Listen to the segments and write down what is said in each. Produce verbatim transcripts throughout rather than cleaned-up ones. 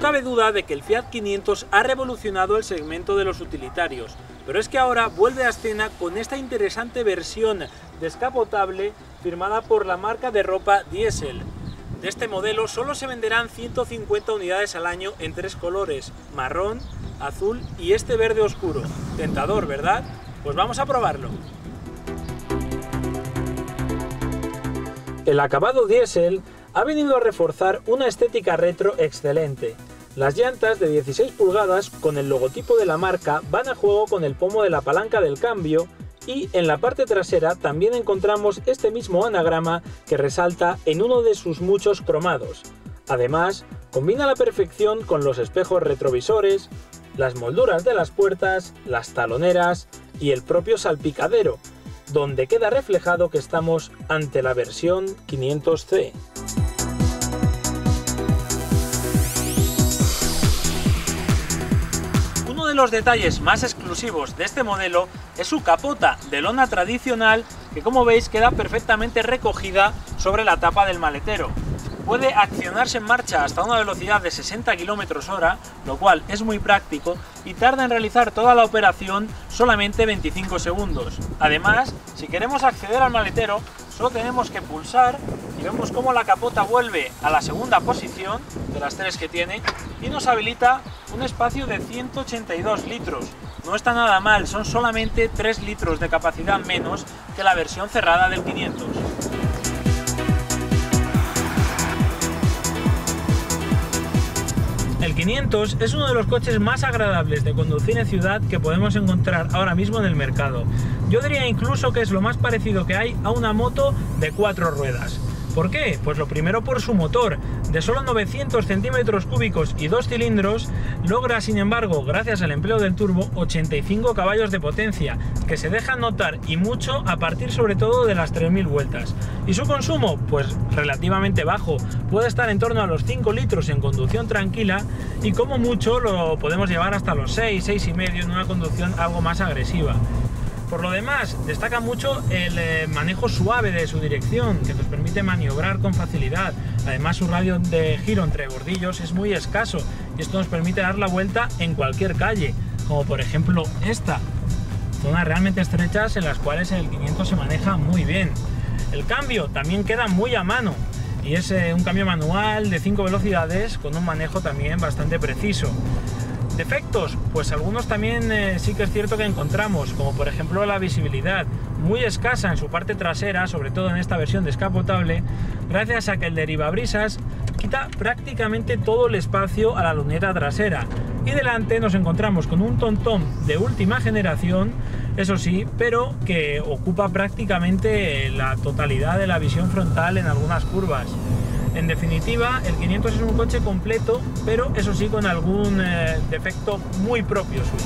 cabe duda de que el Fiat quinientos ha revolucionado el segmento de los utilitarios, pero es que ahora vuelve a escena con esta interesante versión descapotable firmada por la marca de ropa Diesel. De este modelo solo se venderán ciento cincuenta unidades al año en tres colores, marrón, azul y este verde oscuro. Tentador, ¿verdad? Pues vamos a probarlo. El acabado Diesel ha venido a reforzar una estética retro excelente. Las llantas de dieciséis pulgadas con el logotipo de la marca van a juego con el pomo de la palanca del cambio y en la parte trasera también encontramos este mismo anagrama que resalta en uno de sus muchos cromados. Además, combina a la perfección con los espejos retrovisores, las molduras de las puertas, las taloneras y el propio salpicadero, donde queda reflejado que estamos ante la versión quinientos C. Uno de los detalles más exclusivos de este modelo es su capota de lona tradicional que, como veis, queda perfectamente recogida sobre la tapa del maletero. Puede accionarse en marcha hasta una velocidad de sesenta kilómetros hora, lo cual es muy práctico y tarda en realizar toda la operación solamente veinticinco segundos. Además, si queremos acceder al maletero, solo tenemos que pulsar y vemos cómo la capota vuelve a la segunda posición de las tres que tiene y nos habilita un espacio de ciento ochenta y dos litros. No está nada mal, son solamente tres litros de capacidad menos que la versión cerrada del quinientos. El quinientos es uno de los coches más agradables de conducir en ciudad que podemos encontrar ahora mismo en el mercado. Yo diría incluso que es lo más parecido que hay a una moto de cuatro ruedas. ¿Por qué? Pues lo primero por su motor. De solo novecientos centímetros cúbicos y dos cilindros, logra sin embargo, gracias al empleo del turbo, ochenta y cinco caballos de potencia, que se dejan notar y mucho a partir sobre todo de las tres mil vueltas. ¿Y su consumo? Pues relativamente bajo, puede estar en torno a los cinco litros en conducción tranquila y como mucho lo podemos llevar hasta los seis, seis y medio en una conducción algo más agresiva. Por lo demás, destaca mucho el eh, manejo suave de su dirección, que nos permite maniobrar con facilidad. Además, su radio de giro entre bordillos es muy escaso y esto nos permite dar la vuelta en cualquier calle, como por ejemplo esta. Zonas realmente estrechas en las cuales el quinientos se maneja muy bien. El cambio también queda muy a mano y es eh, un cambio manual de cinco velocidades con un manejo también bastante preciso. ¿Defectos? Pues algunos también eh, sí que es cierto que encontramos, como por ejemplo la visibilidad, muy escasa en su parte trasera, sobre todo en esta versión descapotable, gracias a que el derivabrisas quita prácticamente todo el espacio a la luneta trasera. Y delante nos encontramos con un TomTom de última generación, eso sí, pero que ocupa prácticamente la totalidad de la visión frontal en algunas curvas. En definitiva, el quinientos es un coche completo, pero eso sí con algún eh, defecto muy propio suyo.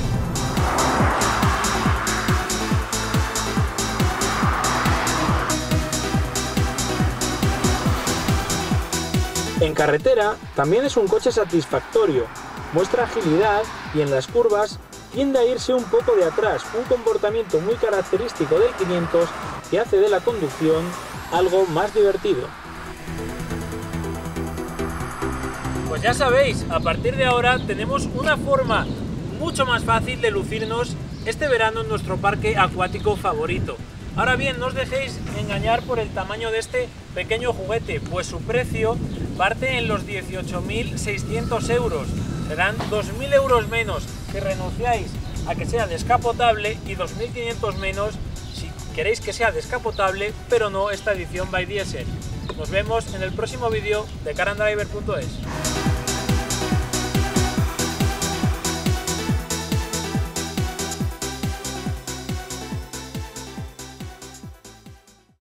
En carretera también es un coche satisfactorio, muestra agilidad y en las curvas tiende a irse un poco de atrás, un comportamiento muy característico del quinientos que hace de la conducción algo más divertido. Pues ya sabéis, a partir de ahora tenemos una forma mucho más fácil de lucirnos este verano en nuestro parque acuático favorito. Ahora bien, no os dejéis engañar por el tamaño de este pequeño juguete, pues su precio parte en los dieciocho mil seiscientos euros. Serán dos mil euros menos si renunciáis a que sea descapotable y dos mil quinientos menos si queréis que sea descapotable, pero no esta edición by Diesel. Nos vemos en el próximo vídeo de car and driver punto es.